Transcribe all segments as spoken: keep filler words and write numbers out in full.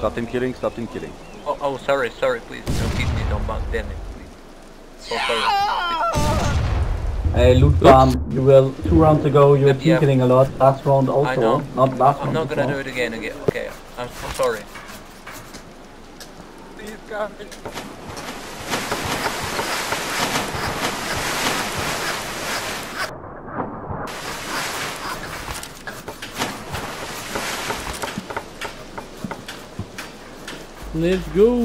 Stop team killing, stop team killing. Oh, oh, sorry, sorry, please. Don't keep me, don't bump, damn it, please. So sorry. Hey, loot farm, you will, two rounds ago you were Yep, team yeah. killing a lot, last round also, I know. not last I'm round not gonna before. do it again, again. Okay, I'm so sorry. Please, God. Let's go.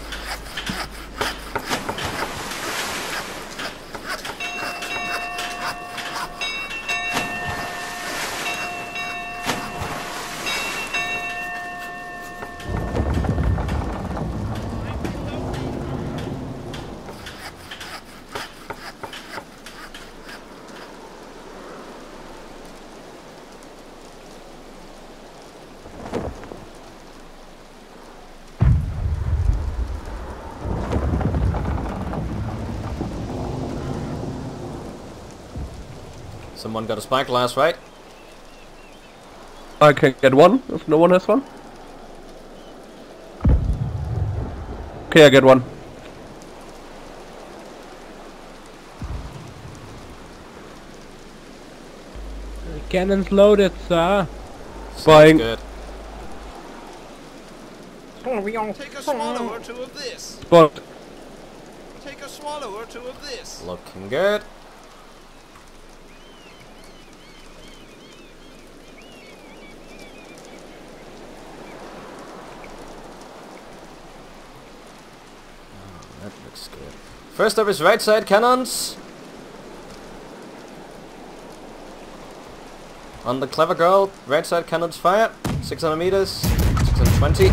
Someone got a spike glass, right? I can get one if no one has one. Okay, I get one. Cannons loaded, sir. Buying. Good. Take a swallow or two of this. Spot. Take a swallow or two of this. Looking good. Oh, that looks good. First up is right side cannons. On the clever girl, right side cannons fire. six hundred meters, six hundred twenty.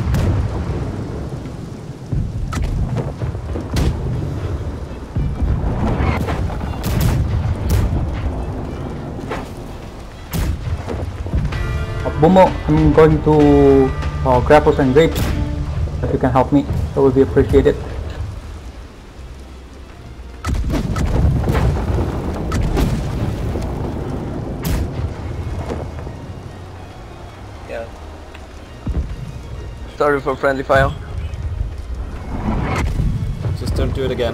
Bomo, I'm going to uh, grapples and grapes. If you can help me, that would be appreciated. Yeah. Sorry for friendly fire. Just don't do it again.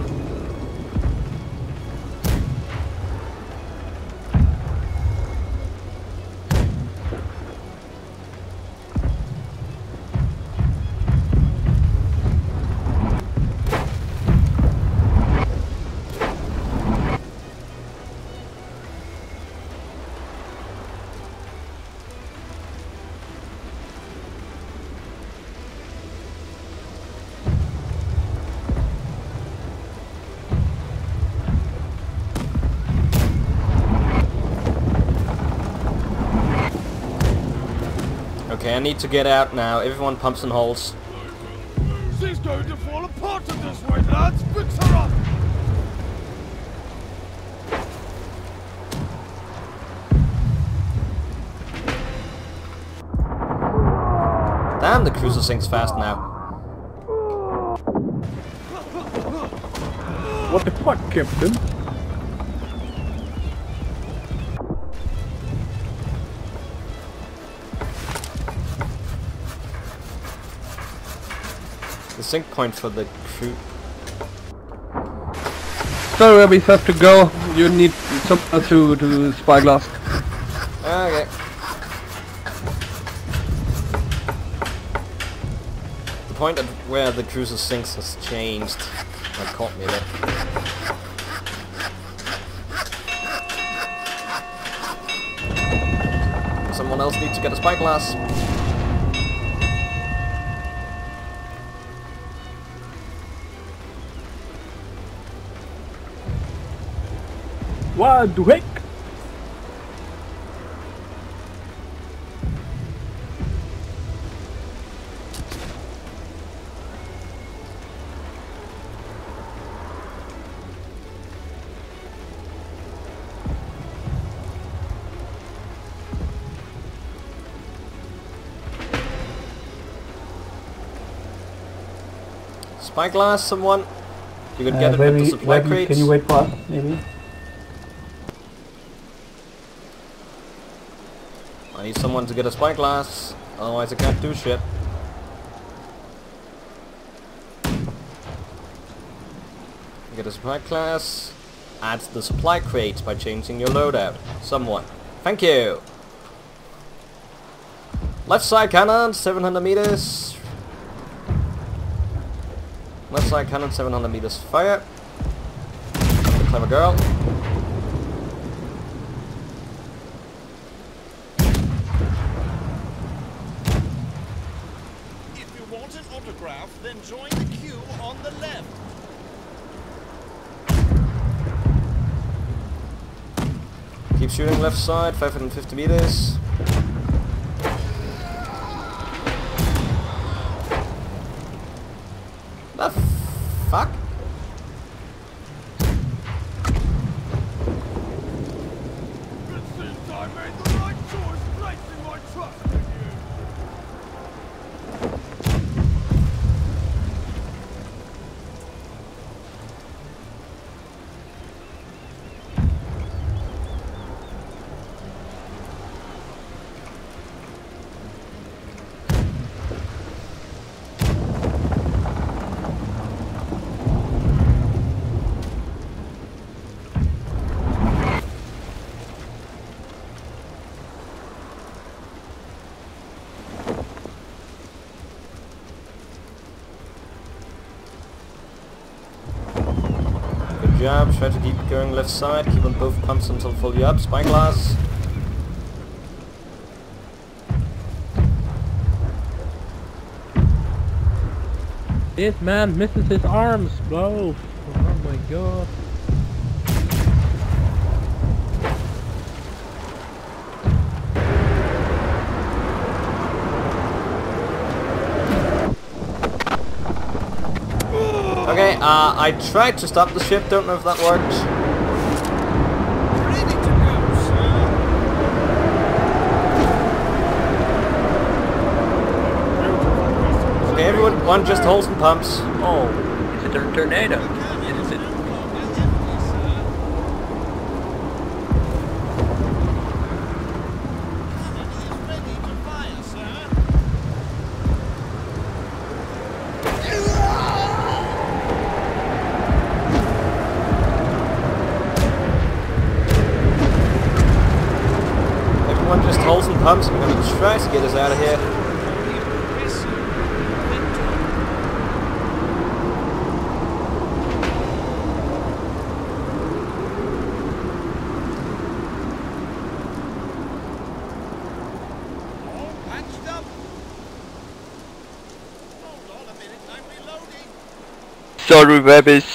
Okay, I need to get out now. Everyone pumps and holes. She's going to fall apart at this rate, lads. Fix her up. Damn, the cruiser sinks fast now. What the fuck, Captain? The sink point for the crew. Sorry, we have to go. You need someone to do spyglass. Okay. The point at where the cruiser sinks has changed. That caught me there. Someone else needs to get a spyglass. What the heck? Spyglass, someone? You could Uh, get it where with the we- supply where we- crates. Can you wait for us, maybe? I need someone to get a spyglass, otherwise I can't do shit. Get a supply class. Add the supply crate by changing your loadout. Someone. Thank you. Left side cannon, seven hundred meters. Left side cannon, seven hundred meters. Fire. The clever girl. If you want an autograph, then join the queue on the left. Keep shooting left side, five hundred fifty meters. The fuck? It seems I made the right choice placing my trust in you. Good job, try to keep it going left side, keep on both pumps until fully up, spyglass. This man misses his arms, bro. Oh my god. Okay, uh, I tried to stop the ship, don't know if that worked. Ready to go, sir. Okay, everyone, one just holds and pumps. Oh, it's a tor- tornado. Is it? Ready to fire, sir. Everyone just holds and pumps. I'm gonna try to get us out of here. All patched up. Hold on a minute, I'm reloading. Sorry, babies.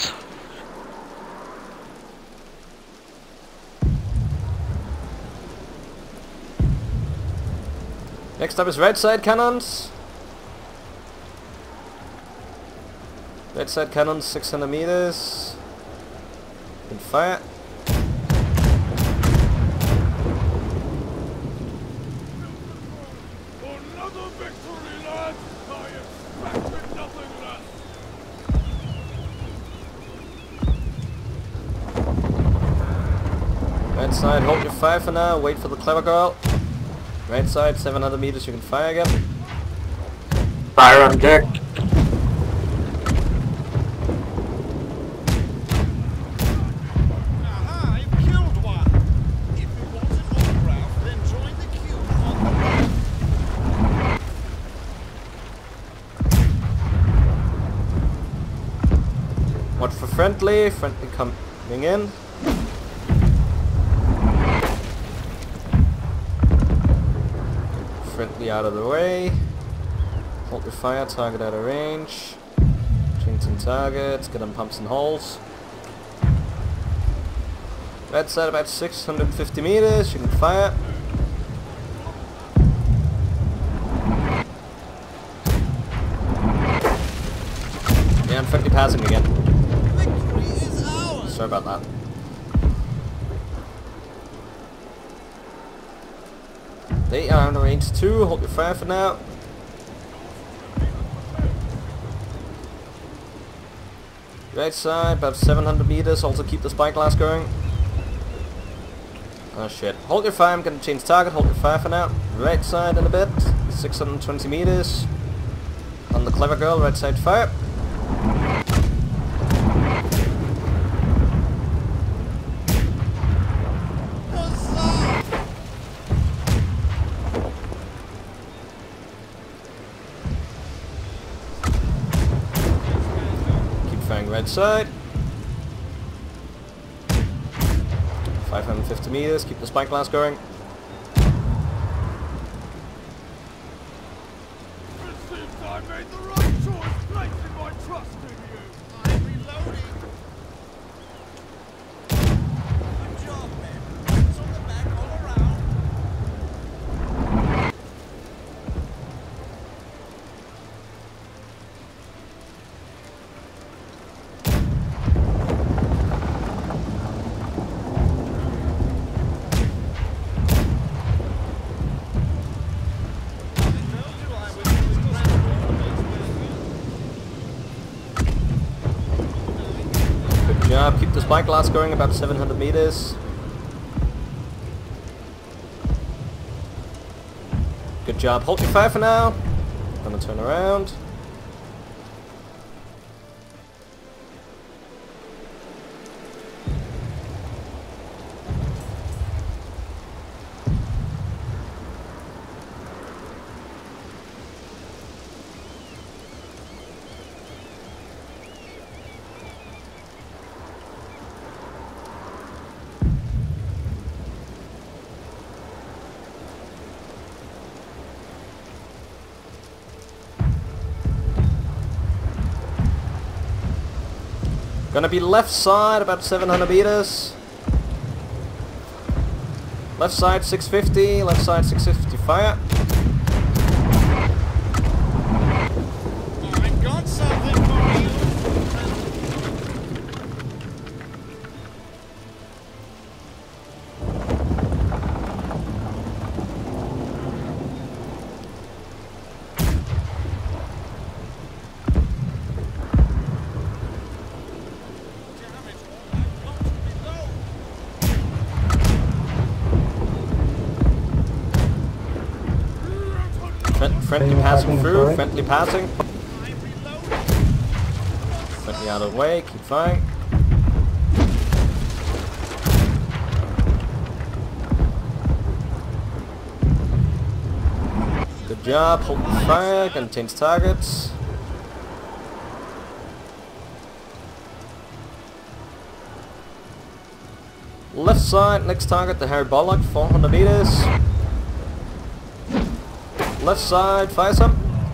Next up is right side cannons. Right side cannons, six hundred meters. Can fire. Another victory, lads. I expected nothing less. Right side, hold your fire for now. Wait for the clever girl. Right side, seven hundred meters. You can fire again. Fire on deck. Aha, I've killed one. If you want an autograph, then join the queue on the left. Watch for friendly. Friendly coming in. Friendly out of the way. Hold your fire, target out of range. Change some targets, get on pumps and holes. Right side about six hundred fifty meters, you can fire. Yeah, I'm friendly passing again. Victory is ours. Sorry about that. They are on range two, hold your fire for now. Right side, about seven hundred meters, also keep the spyglass going. Oh shit. Hold your fire, I'm gonna change target, hold your fire for now. Right side in a bit, six hundred twenty meters. On the clever girl, right side fire. firing right side. five hundred fifty meters, keep the spyglass going. It seems I made the right choice placing my trust in you. I'm reloading. Good job, man. It's on the back all around. Yeah, keep the spyglass going about seven hundred meters. Good job. Hold your fire for now. Gonna turn around. Gonna be left side about seven hundred meters. Left side six fifty, left side six fifty fire. I've got something for you. Friendly Friendly passing passing, through, sorry. friendly passing. Friendly out of the way, keep firing. Good job, hold the fire, gonna change targets. Left side, next target, the Haribolic, four hundred meters. Left side, fire some.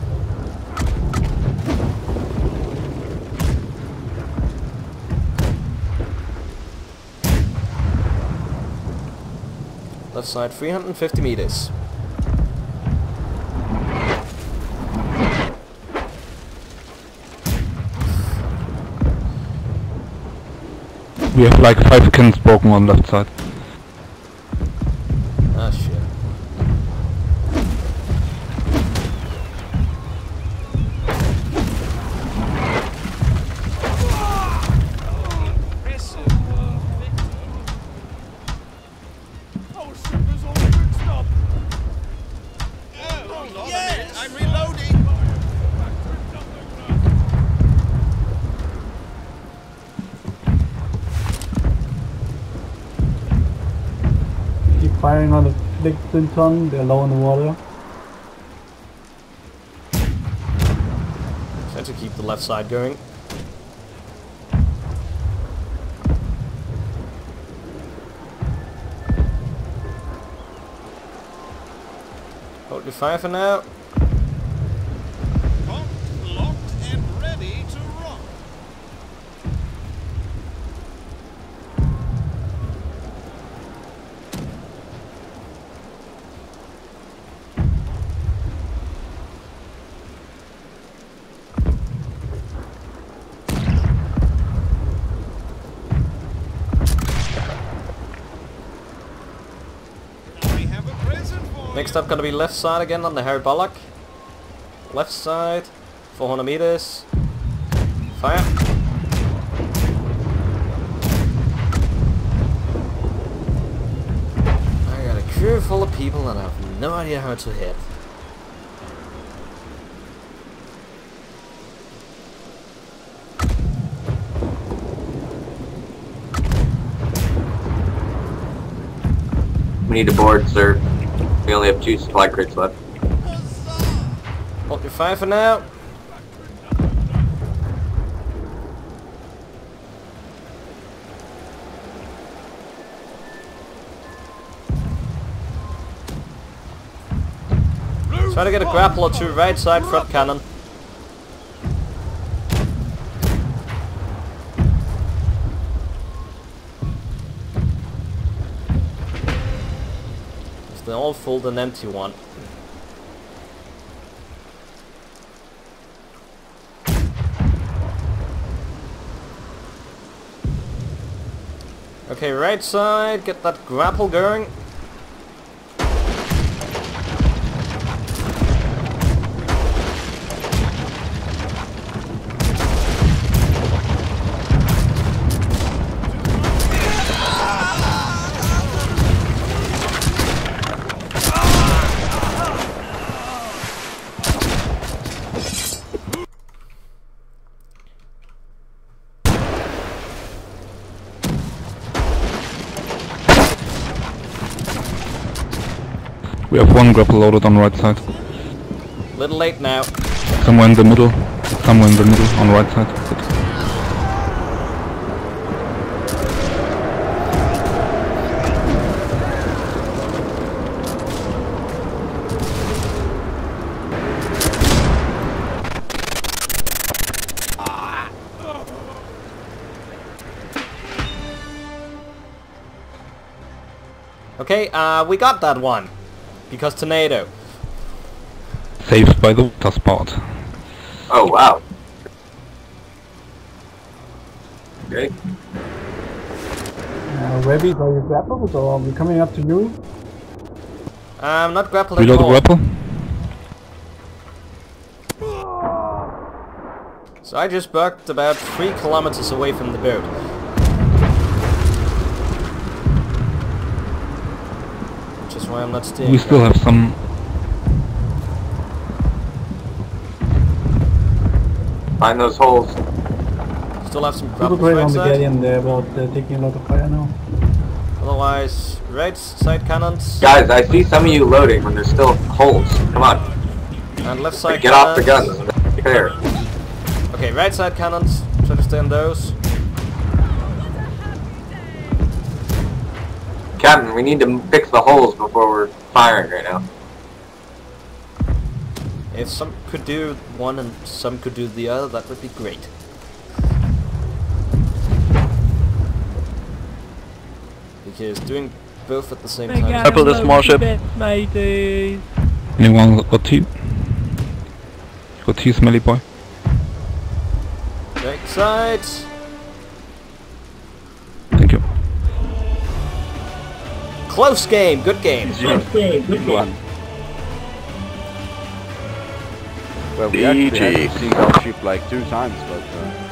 Left side, three hundred fifty meters. We have like five cannons broken on left side. Ah, shit. Oh shit, there's all mixed up. Oh, yes! I'm reloading. Keep firing on the Lexington, they're low in the water. Try to keep the left side going. Hold your fire for now. Pumped, locked, and ready to rock. I have a present for Next you. up, gonna be left side again on the Haribolic. Left side, four hundred meters. Fire. I got a crew full of people and I have no idea how to hit. We need to board, sir. We only have two supply crates left. Hold your fire for now. Try to get a grapple or two right side front cannon. If they're all full, then empty one. Okay, right side, get that grapple going. We have one grapple loaded on right side. Little late now. Somewhere in the middle. Somewhere in the middle on right side. Good. Okay, uh, we got that one. Because tornado. Saved by the water spot. Oh wow. Okay. Uh, Rebby, are you grappled or are we coming up to you? I'm not grappled Reload the anymore. grapple. So I just bucked about three kilometers away from the boat. Which is why I'm not steering. We still have some. Find those holes. Still have some People grapples going right on the side. Guardian there, but uh, taking a lot of fire now. Otherwise, right side cannons. Guys, I see some of you loading when there's still holes. Come on. And left side Get cannons. off the guns. There. Okay, right side cannons. Try to stay on those. Captain, we need to fix the holes before we're firing right now. If some could do one and some could do the other, that would be great. Because doing both at the same time. I built a small ship. Anyone got tea? Got tea, smelly boy? Right side. Thank you. Close game, good game. Good one. Well, we actually had to sink our ship like two times, but uh,